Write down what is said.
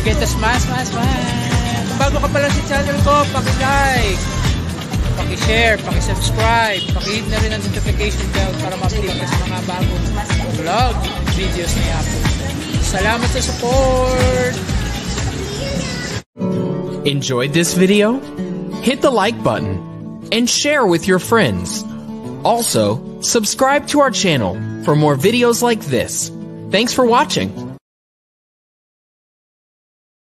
Kita smash. Kung bago ka pala sa channel ko, paki-like, paki-share, paki-subscribe, paki-hit na rin ang notification bell para ma-update ka sa mga bagong vlog videos na i-upload. Salamat sa support! Enjoyed this video? Hit the like button and share with your friends. Also, subscribe to our channel for more videos like this. Thanks for watching.